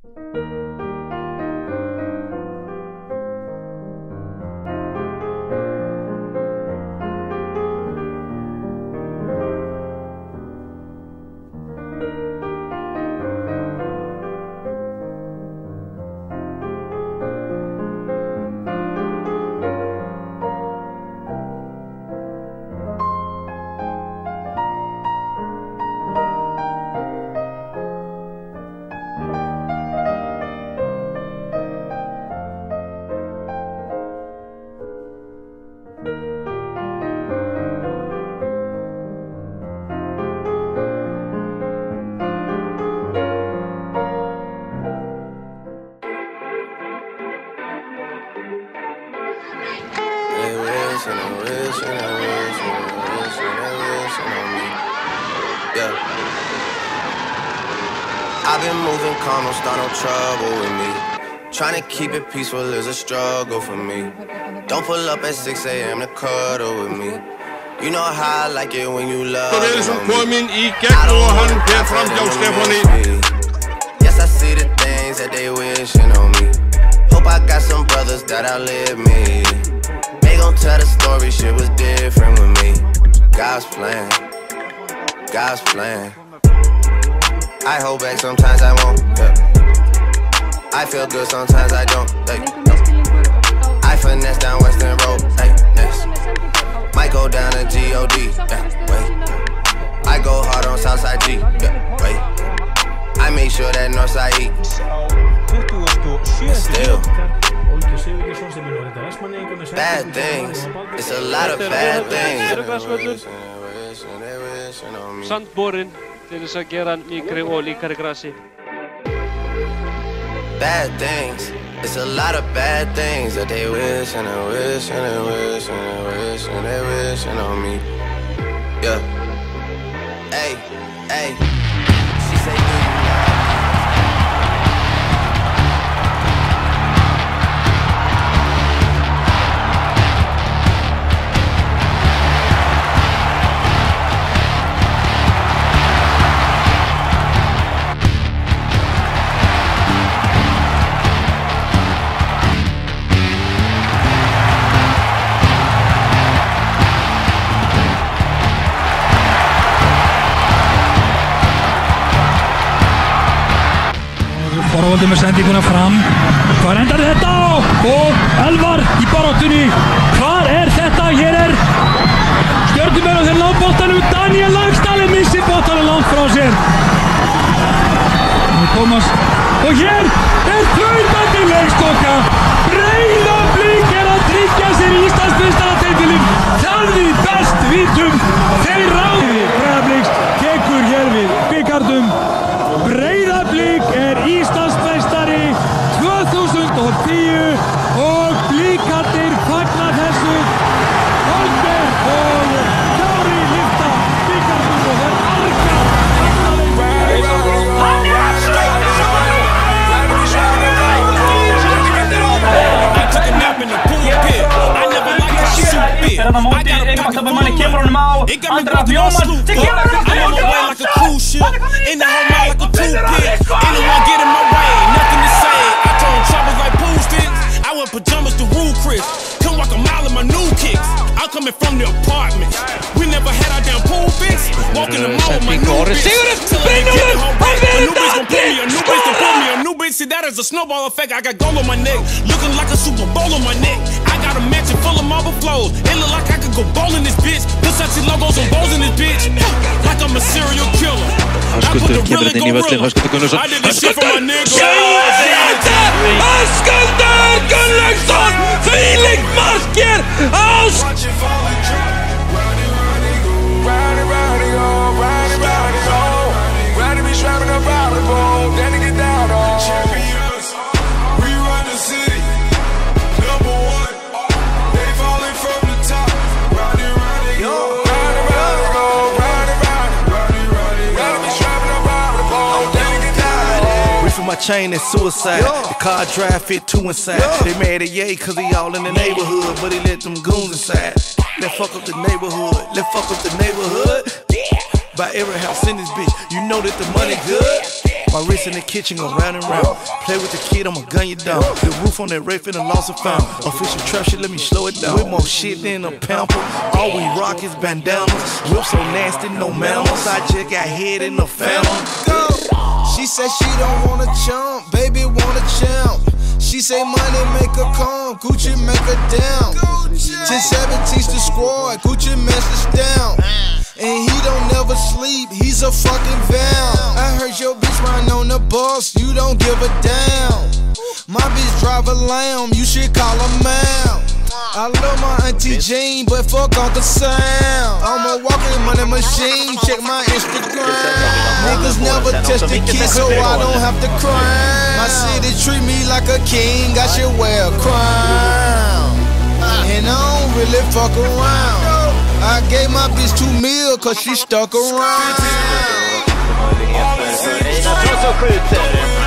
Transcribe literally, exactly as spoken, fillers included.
And I wish, and I wish, and I wish, and I wish, and on me. Yeah. I've been moving calm, don't start no trouble with me. Trying to keep it peaceful is a struggle for me. Don't pull up at six A M to cuddle with me. You know how I like it when you love me. Yes, I see the things that they wishing on me. Hope I got some brothers that outlive me. They gon' tell the story, shit was different with me. God's plan, God's plan. I hold back, sometimes I won't, yeah. I feel good, sometimes I don't, hey, no. I finesse down Western Road, hey, next. Might go down to G O D, yeah, wait. I go hard on Southside G, yeah, wait. I make sure that Northside E. Still bad things, it's a lot of bad things. Sandborinn til þess að gera mýkri og líkari grasi. Bad things, it's a lot of bad things that they wish and they wish and they wish and they wish and they wish on me. Yeah. Hey, hey. She say, do you Þorvaldur með sendinguna fram. Hvað endar þetta á? Og Elvar í baráttunni. Hvað er þetta? Hér er Stjörnumenn og þeir ná boltanum. Daniel Langsdal missir boltanum langt frá sér. Thomas. Og hér er þrautandi leikskoka. Breiðablik er að tryggja sér Íslandsmeistaratitilinn. Það við best vitum. Þeir ráði. Breiðabliks tekur hér við bikarnum. Breiðablik er Íslandsmeistari tvö þúsund og tíu og Blikarnir fagna þessu. Holger og Kári lyfta bikarnum og þeir arga. Þegar það móti einmaktabamanni kemur honum á Andra Bjómar sem kemur honum á pajamas to rule Chris. Come walk a mile in my new kicks. I'm coming from the apartment. We never had our damn pool fix. Walking the mall with my new bitch. Till I get it home back. A new bitch gon' pull me, a new bitch gon' pull me, a new bitch. See that as a snowball effect. I got gold on my neck, looking like a Super Bowl on my neck. I got a mansion full of marble flows. It look like I could go bowling this bitch. Versace logos on balls in this bitch. Like I'm a serial killer. Höskuldur kemur inn í völlin, Höskuldur Gunnarsson. Höskuldur Gunnarsson! Þvílíkt mark hér á My chain is suicide. The car drive fit two inside. They mad at Ye cause he all in the neighborhood, but he let them goons inside. Let's fuck up the neighborhood. Let's fuck up the neighborhood. By every house in this bitch, you know that the money good. My wrist in the kitchen go round and round. Play with the kid, I'ma gun you down. The roof on that Wraith and the lost and found. Official trap shit, let me slow it down. With more shit than a pamper. All we rock is bandanas. Whip so nasty, no manners. I just got head in the phantom. She said she don't want a chump, baby want a champ. She say money make her come, Gucci make her down. ten seventeen's the squad, Gucci message down. And he don't never sleep, he's a fucking vow. I heard your bitch run on the bus, you don't give a damn. My bitch drive a lamb, you should call her ma'am. I love my auntie Jean, but fuck Uncle Sam. I'm a walking money machine, check my Instagram. Niggas never touch the key, so I don't have to cry. My city treat me like a king, I should wear a crown. And I don't really fuck around. I gave my bitch two mil, cause she stuck around.